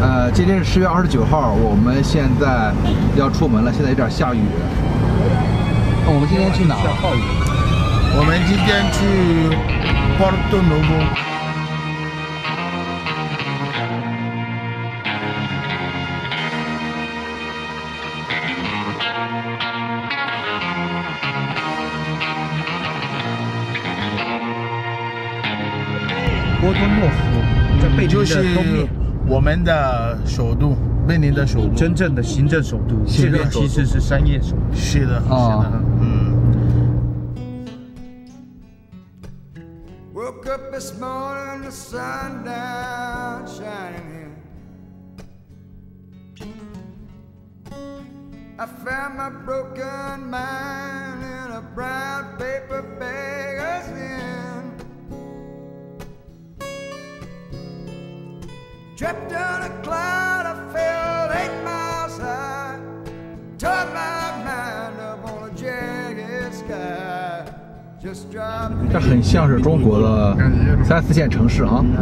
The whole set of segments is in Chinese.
今天是10月29号，我们现在要出门了，现在有点下雨。我们今天去哪儿？ 我们今天去Porto Novo。 波多诺夫在贝宁的东面。 我们的首都，贝宁的首都， 真正的行政首都，这边其实是商业首都。 是的，是的，嗯。Woke up this morning, the sun down shining in. I found my broken mind in a brown paper bag again. Trapped on a cloud, I fell 8 miles high. Turned my mind up on a jagged sky. Just dropped. 这很像是中国的3、4线城市啊。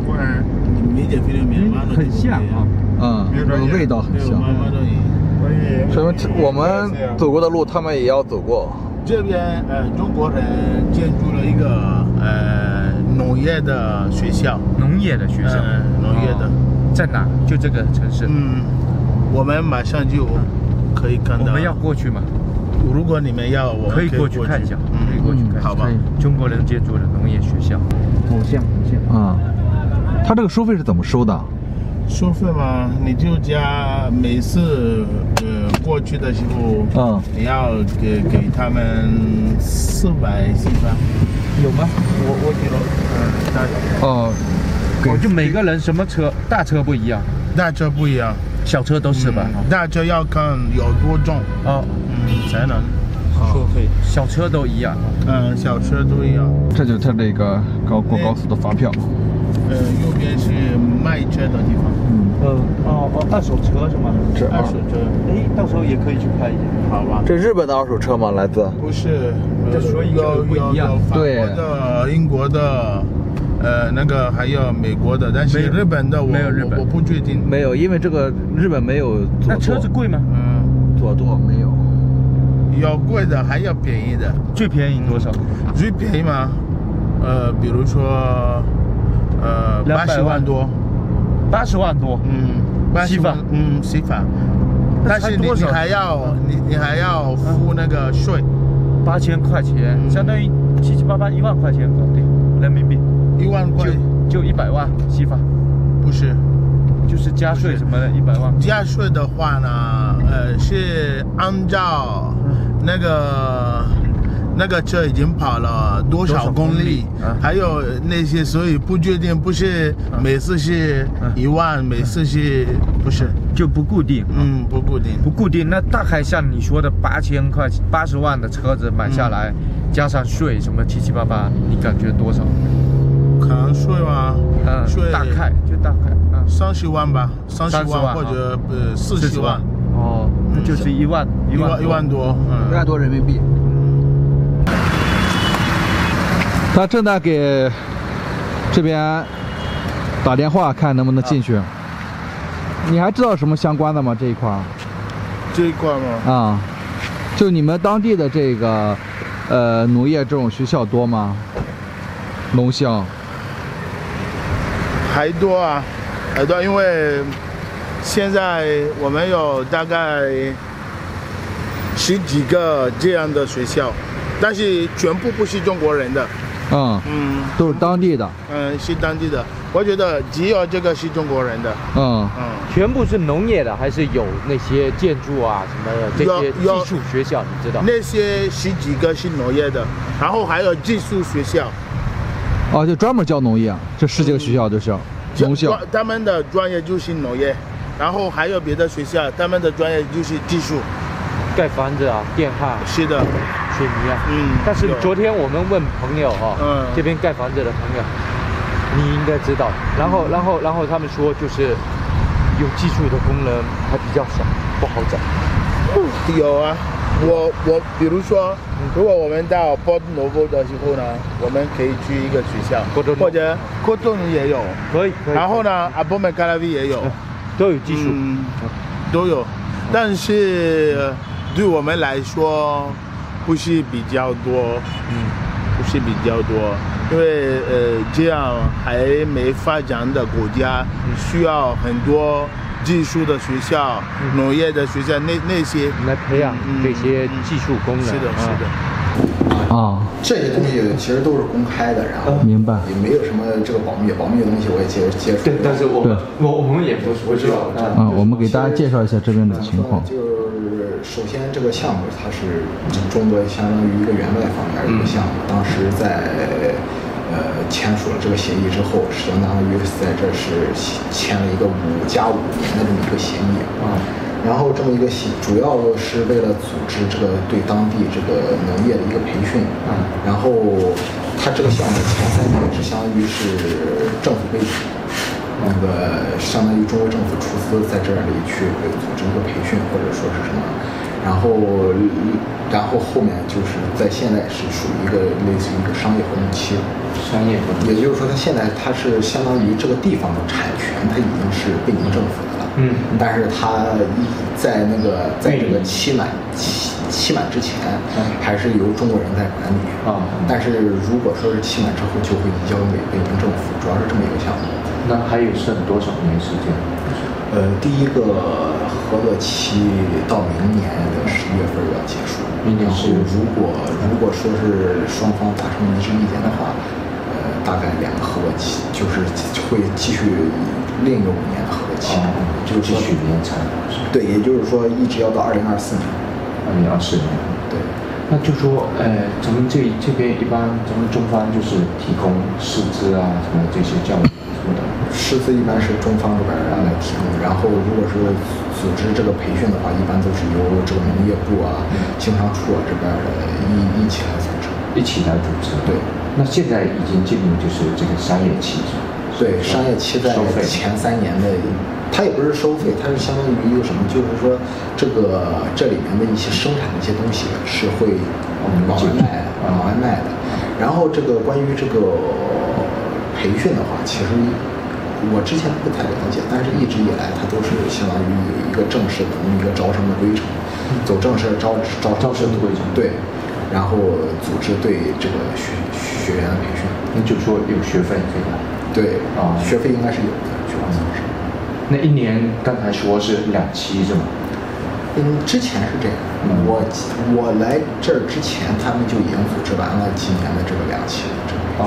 很像啊。 那个味道很像。所以我们走过的路，他们也要走过。 这边中国人建筑了一个农业的学校。 农业的学校。 农业的。 在哪？就这个城市。 我们马上就可以看到。 我们要过去吗？ 如果你们要，我们可以过去看一下。可以过去看。 好吧。 中国人建筑的农业学校。 偶像啊。他这个收费是怎么收的？ 收费嘛，你就加每次过去的时候，你要给他们400西方。 有吗？我记得。就每个人什么车，大车不一样， 大车不一样， 小车都是吧？ 大车要看有多重才能收费， 小车都一样。 小车都一样。 这就是他这个过高速的发票。 右边是卖车的地方。 二手车是吗？ 这二手车。 到时候也可以去拍一下， 好吧？ 这日本的二手车吗？来自？ 不是， 这所以就不一样。 对。 法国的、英国的。那个还有美国的，但是日本的我不确定。 没有，因为这个日本没有左舵。 那车子贵吗？ 左舵没有。 有贵的，还有便宜的。 最便宜多少？ 最便宜嘛，比如说80万多。 80万多。 西法。西法。但是你还要付那个税。 8000块钱，相当于7、7、8、8、1万块钱搞定，人民币。1万块就100万西法， 不是， 就是加税什么的100万。 加税的话呢，是按照那个车已经跑了多少公里，还有那些，所以不确定，不是每次是1万，每次是不是就不固定？ 不固定， 不固定。那大概像你说的8000块、80万的车子买下来，加上税什么7、7、8、8，你感觉多少？ 可能税吗？税大概 30万吧，30万或者40万。 那就是1万多 ，1万多人民币。他正在给这边打电话，看能不能进去。你还知道什么相关的吗？这一块？ 这一块吗？ 就你们当地的这个农业这种学校多吗？农校？ 还多啊，还多，因为现在我们有大概10几个这样的学校，但是全部不是中国人的。 都是当地的。 是当地的。我觉得只有这个是中国人的。 全部是农业的，还是有那些建筑啊什么的这些技术学校？你知道？ 那些10几个是农业的，然后还有技术学校。 就专门教农业，这10几个学校都是农校。 他们的专业就是农业，然后还有别的学校，他们的专业就是技术。 盖房子啊，电焊。是的。水泥啊。但是昨天我们问朋友这边盖房子的朋友，你应该知道。然后他们说就是有技术的工人还比较少，不好找。 有啊。我比如说，如果我们到 Porto Novo 的时候呢，我们可以去一个学校，或者 Cotonou 也有，可以。然后呢 ，Abomey Calavi 也有，然后还有别的学校，他们的专业就是技术。盖房子啊，电焊。是的。 你应该知道。然后他们说就是有技术的工人还比较少，不好找。 都有技术， 都有，但是对我们来说不是比较多，不是比较多，因为这样还没发展的国家需要很多技术的学校、农业的学校那些来培养这些技术工人。 是的，是的。 这些东西其实都是公开的，然后明白， 也没有什么这个保密的东西，我也接触。 对，但是我们也不知道。 我们给大家介绍一下这边的情况。 就是首先这个项目它是中国相当于一个援外方面的一个项目，当时在签署了这个协议之后，相当于在这是签了一个5+5年的这么一个协议然后这么一个主要是为了组织这个对当地这个农业的一个培训然后它这个项目前3年是相当于是政府背景，那个相当于中国政府出资在这里去组织一个培训或者说是什么，然后后面就是在现在是属于一个类似于一个商业活动期，也就是说它现在它是相当于这个地方的产权它已经是被您政府的了，但是它在这个期满之前还是由中国人在管理但是如果说是期满之后就会移交给北京政府，主要是这么一个项目。 那还有剩多少年时间？ 第一个合作期到明年的11月份要结束。 明年是如果说是双方达成一致意见的话，大概2个合作期就是会继续另一个5年的合作期， 就继续延长。 对，也就是说一直要到2024年。 2024年。对。那就说，咱们这边一般咱们中方就是提供师资啊，什么这些教育什么的。 师资一般是中方这边来提供，然后如果是组织这个培训的话，一般都是由这个农业部经商处这边一起来组织。对。 那现在已经进入就是这个商业期是吧？ 对，商业期在前3年的。它也不是收费，它是相当于一个什么？就是说，这里面的一些生产的一些东西是会往外卖的。然后关于这个培训的话，其实我之前不太了解，但是一直以来它都是相当于有一个正式的一个招生的规程，走正式招生的规程。对，然后组织对这个学员的培训。 那就说有学费这个？ 对学费应该是有的，主要是。 那1年刚才说是2期是吗？ 之前是这样。我来这儿之前，他们就已经组织完了今年的这个2期的这个。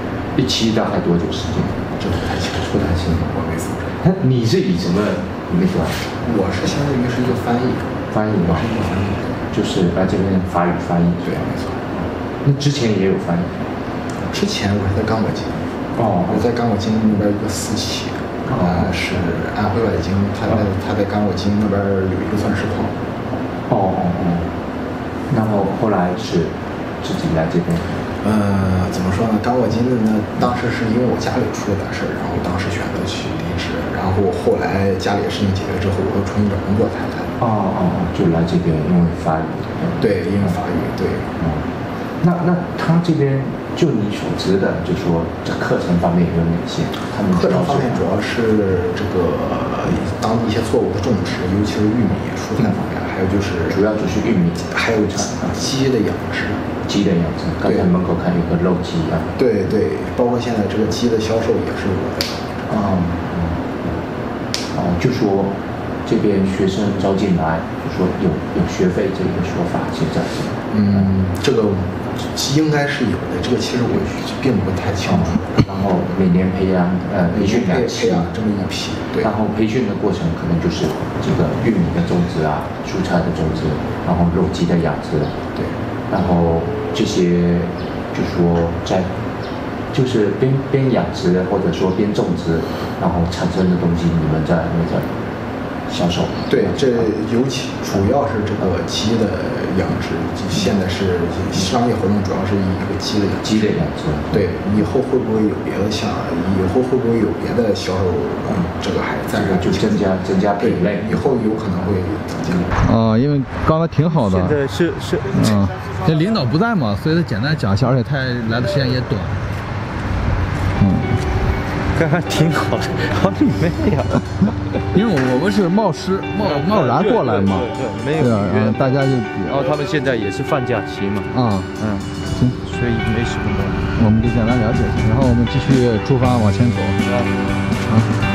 1期大概多久时间？ 这不太清楚，我没组织。 那你是以什么那个？ 我是相当于是一个翻译吗？ 是一个翻译， 就是来这边法语翻译。 对，没错。 那之前也有翻译？ 之前我是在刚果金。我在刚果金那边一个4期。是安徽外经，他在刚果金那边有一个钻石矿。 然后后来是自己来这边。 怎么说呢？刚果金呢，当时是因为我家里出了点事儿，然后当时选择去离职，然后后来家里的事情解决之后，我又重新找工作才来。 就来这边，因为法语。 对，因为法语，对。 那他这边就你所知的，就说这课程方面有哪些？他们课程方面主要是这个当地一些作物的种植，尤其是玉米、蔬菜方面，还有就是主要就是玉米， 还有鸡的养殖。 刚才门口看有个肉鸡啊。 对，包括现在这个鸡的销售也是我的。 就说这边学生招进来，就说有学费这个说法，现在这个应该是有的，这个其实我并不太清楚。 然后每年培训2期， 这么一批。对。 然后培训的过程可能就是这个玉米的种植啊，蔬菜的种植，然后肉鸡的养殖。 对。 然后这些就说就是边养殖或者说边种植，然后产生的东西，你们在那个销售。 对，这尤其主要是这个鸡的养殖，现在是商业活动，主要是一个鸡的养殖。 对，以后会不会有别的销售？这个还在就增加品类， 以后有可能会增加。 因为刚才挺好的。 现在是这领导不在嘛，所以他简单讲一下，而且他来的时间也短。 刚刚挺好的，好像没有， 因为我们是冒然过来嘛， 对，没有。 大家就然后他们现在也是放假期嘛， 行， 所以没什么。 我们就简单了解一下，然后我们继续出发往前走。